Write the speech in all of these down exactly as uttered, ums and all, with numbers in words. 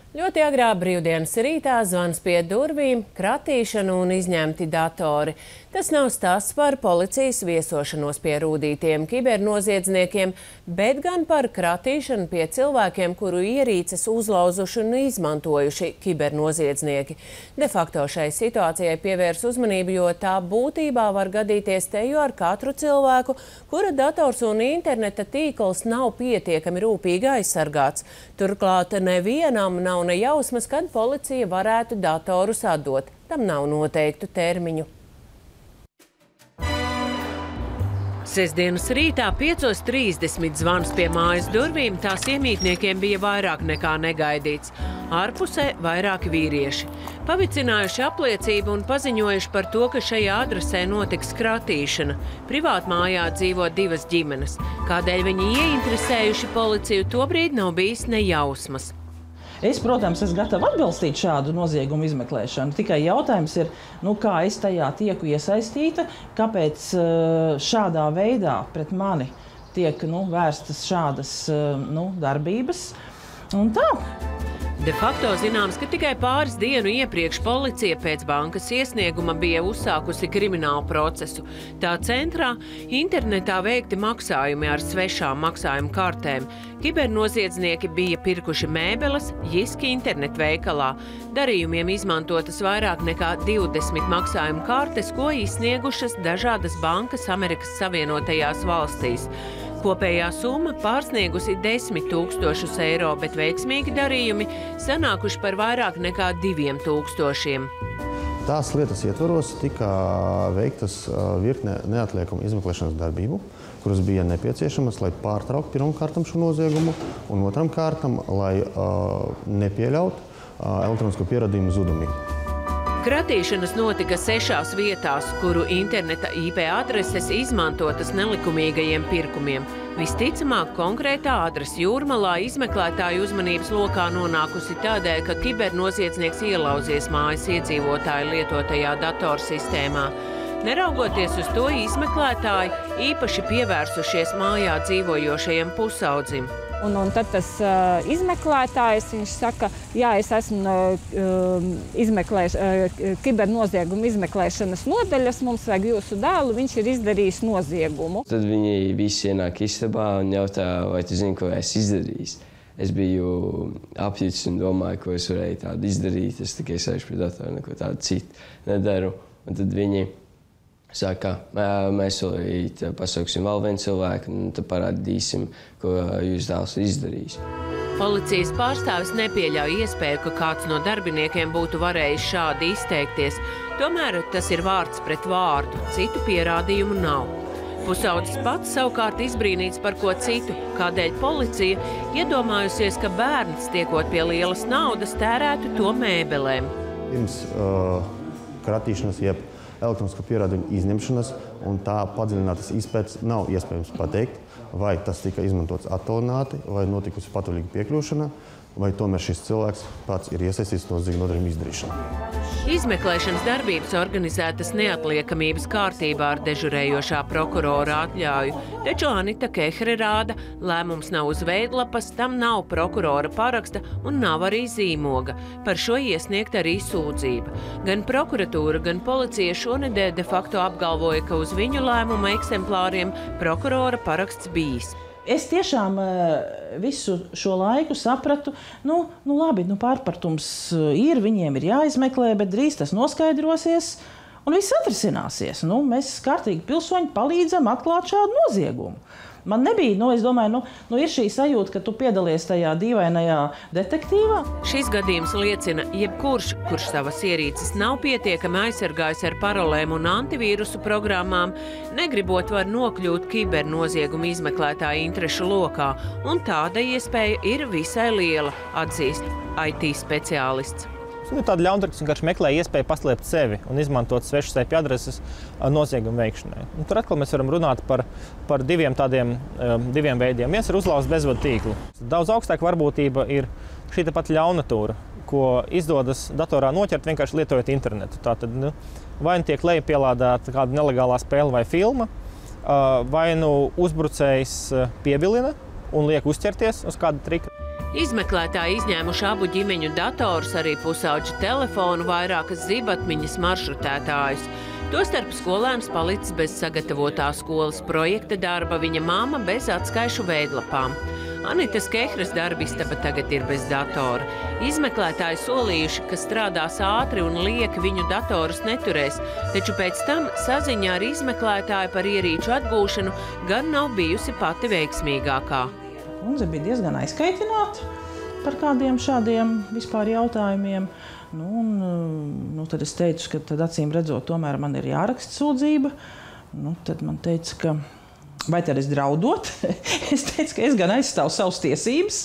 Ļoti agrā brīvdienas rītā zvans pie durvīm, kratīšana un izņemti datori. Tas nav stāsts par policijas viesošanos pie rūdītiem kibernoziedzniekiem, bet gan par kratīšanu pie cilvēkiem, kuru ierīces uzlauzuši un izmantojuši kibernoziedznieki. De facto šai situācijai pievērs uzmanību, jo tā būtībā var gadīties teju ar katru cilvēku, kura dators un interneta tīkls nav pietiekami rūpīgi aizsargāts. Turklāt nevienam nav ne jausmas, kad policija varētu datorus atdot. Tam nav noteiktu termiņu. Sestdienas rītā piecos trīsdesmit zvans pie mājas durvīm, tās iemītniekiem bija vairāk nekā negaidīts. Ārpusē vairāki vīrieši. Pavicinājuši apliecību un paziņojuši par to, ka šajā adresē notiks kratīšana. Privātmājā dzīvo divas ģimenes. Kādēļ viņi ieinteresējuši policiju, tobrīd nav bijis ne jausmas. Es, protams, esmu gatava atbalstīt šādu noziegumu izmeklēšanu. Tikai jautājums ir, nu, kā es tajā tieku iesaistīta, kāpēc šādā veidā pret mani tiek nu, vērstas šādas nu, darbības. Un tā. De facto zināms, ka tikai pāris dienu iepriekš policija pēc bankas iesnieguma bija uzsākusi kriminālu procesu. Tā centrā internetā veikti maksājumi ar svešām maksājuma kartēm. Kibernoziedznieki bija pirkuši mēbeles Jiski internetveikalā. Darījumiem izmantotas vairāk nekā divdesmit maksājuma kartes, ko izsniegušas dažādas bankas Amerikas Savienotajās valstīs. Kopējā summa pārsniegusi desmit tūkstošus eiro, bet veiksmīgi darījumi sanākuši par vairāk nekā diviem tūkstošiem. Tās lietas ietvaros tika veiktas virkne neatliekama izmeklēšanas darbību, kuras bija nepieciešamas, lai pārtrauktu pirmkārtam šo noziegumu, un otram kārtam, lai uh, nepieļautu uh, elektronisko pierādījumu zudumību. Kratīšanas notika sešās vietās, kuru interneta I P adreses izmantotas nelikumīgajiem pirkumiem. Visticamāk, konkrētā adrese Jūrmalā izmeklētāju uzmanības lokā nonākusi tādēļ, ka kibernoziedznieks ielauzies mājas iedzīvotāju lietotajā datorsistēmā. Neraugoties uz to, izmeklētāji īpaši pievērsušies mājā dzīvojošajam pusaudzim. Un, un tad tas uh, izmeklētājs, viņš saka, jā, es esmu uh, izmeklēš, uh, kibernoziegumu izmeklēšanas nodaļas, mums vajag jūsu dēlu, viņš ir izdarījis noziegumu. Tad viņi visi ienāk istabā un jautā, vai tu zini, ko es izdarījis. Es biju apjucis un domāju, ko es varēju tādu izdarīt. Es tikai sēžu pie datora, neko tādu citu nedaru. Un tad viņi saka, mēs vēl pasauksim vēl vienu cilvēku un tad parādīsim, ko jūs dēls ir izdarījis. Policijas pārstāvis nepieļauj iespēju, ka kāds no darbiniekiem būtu varējis šādi izteikties. Tomēr tas ir vārds pret vārdu, citu pierādījumu nav. Pusaudzis pats savukārt izbrīnīts par ko citu, kādēļ policija iedomājusies, ka bērns, tiekot pie lielas naudas, tērētu to mēbelēm. Pirms uh, kratīšanas jeb elektronisko pierādījumu izņemšanas un tā padziļinātas izpētes nav iespējams pateikt, vai tas tika izmantots attālināti, vai notikusi patvaļīga piekļūšana, vai tomēr šis cilvēks pats ir iesaistīts noziedzīgu nodarījumu izdarīšanā. Izmeklēšanas darbības organizētas neatliekamības kārtībā ar dežurējošā prokurora atļauju, taču Anita Kehre rāda, lēmums nav uz veidlapas, tam nav prokurora paraksta un nav arī zīmoga. Par šo iesniegt arī sūdzība. Gan prokuratūra, gan policija šonedēļ de facto apgalvoja, ka uz viņu lēmuma eksemplāriem prokurora paraksts bijis. Es tiešām visu šo laiku sapratu, nu, nu labi, nu pārpratums ir, viņiem ir jāizmeklē, bet drīz tas noskaidrosies un viss atrisināsies. Nu, mēs kārtīgi pilsoņi palīdzam atklāt šādu noziegumu. Man nebija, nu, es domāju, nu, nu ir šī sajūta, ka tu piedalies tajā dīvainajā detektīvā. Šis gadījums liecina, jebkurš, kurš savas ierīces nav pietiekami aizsargājis ar parolēm un antivīrusu programmām, negribot var nokļūt kibernoziegumu izmeklētāju interešu lokā, un tāda iespēja ir visai liela, atzīst I T speciālists. Ir tāda ļaundarīga, kas vienkārši meklē iespēju paslēpt sevi un izmantot svešas I P adreses noziegumu veikšanai. Un tur atkal mēs varam runāt par, par diviem tādiem diviem veidiem. Viens ir uzlauzts bezvadu tīklu. Daudz augstāka varbūtība ir šī pat ļaunatūra, ko izdodas datorā noķert vienkārši lietojot internetu. Tātad, nu, vai nu tiek lejupielādēta kāda nelegālā spēle vai filma, vai nu uzbrucējs pievilina un liek uzķerties uz kādu triku. Izmeklētāji izņēmuši abu ģimeņu datorus, arī pusauģu telefonu, vairākas zibatmiņas, maršrutētājus. Tostarp skolēns palicis bez sagatavotā skolas projekta darba, viņa māma bez atskaišu veidlapām. Anitas Kehras darbistaba tagad ir bez datora. Izmeklētāji solījuši, ka strādās ātri un lieki viņu datorus neturēs, taču pēc tam saziņā ar izmeklētāju par ierīču atgūšanu gan nav bijusi pati veiksmīgākā. Kundze bija diezgan aizkaitināta par kādiem šādiem vispār jautājumiem. Nu, un, nu, tad es teicu, ka tad acīm redzot, tomēr man ir jāraksta sūdzība. Nu, tad man teica, ka vai tad es draudot? Es teicu, ka es gan aizstāvu savas tiesības.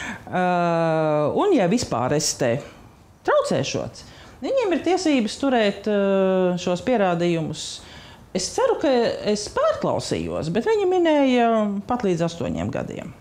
Uh, un ja vispār es te traucēšot, viņiem ir tiesības turēt uh, šos pierādījumus. Es ceru, ka es pārklausījos, bet viņi minēja pat līdz astoņiem gadiem.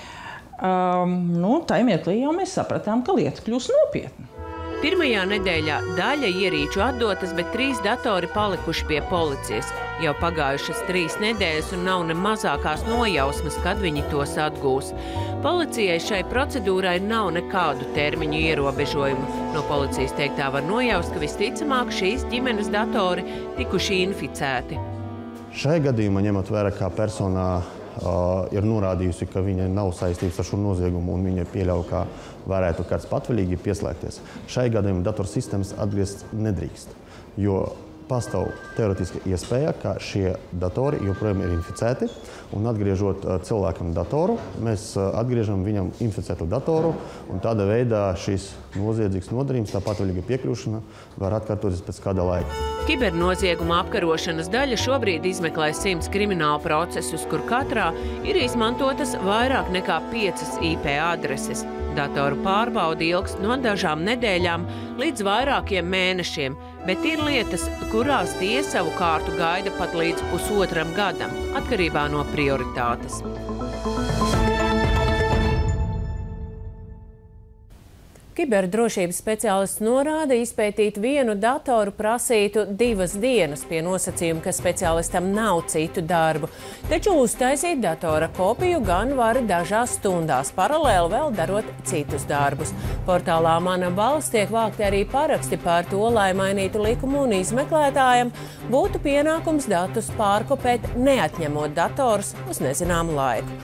Um, nu, tajā mirklī jau mēs sapratām, ka lieta kļūs nopietna. Pirmajā nedēļā daļa ierīču atdotas, bet trīs datori palikuši pie policijas. Jau pagājušas trīs nedēļas un nav ne mazākās nojausmas, kad viņi tos atgūs. Policijai šai procedūrai nav nekādu termiņu ierobežojumu. No policijas teiktā var nojaust, ka visticamāk šīs ģimenes datori tikuši inficēti. Šai gadījumā, ņemot vērā, kā personā Uh, ir norādījusi, ka viņa nav saistīts ar šo noziegumu un viņa pieļauj, ka varētu kāds patvaļīgi pieslēgties. Šai gadījumā datorsistēmas atgriezt nedrīkst, jo pastāv teoretiska iespēja, ka šie datori joprojām ir inficēti, un atgriežot cilvēkam datoru, mēs atgriežam viņam inficētu datoru, un tāda veidā šis noziedzīgs nodarījums, tā patvaļīga piekļūšana, var atkārtoties pēc kāda laika. Kibernozieguma apkarošanas daļa šobrīd izmeklē simts kriminālu procesus, kur katrā ir izmantotas vairāk nekā piecas I P adreses. Datoru pārbaudi ilgst no dažām nedēļām līdz vairākiem mēnešiem, bet ir lietas, kurās tie savu kārtu gaida pat līdz pusotram gadam, atkarībā no prioritātes. Kiberdrošības speciālists norāda, izpētīt vienu datoru prasītu divas dienas pie nosacījuma, ka speciālistam nav citu darbu. Taču uztaisīt datora kopiju gan var dažās stundās, paralēli vēl darot citus darbus. Portālā Mana balss tiek vākti arī paraksti par to, lai mainītu likumu un izmeklētājiem būtu pienākums datus pārkopēt, neatņemot datorus uz nezināmu laiku.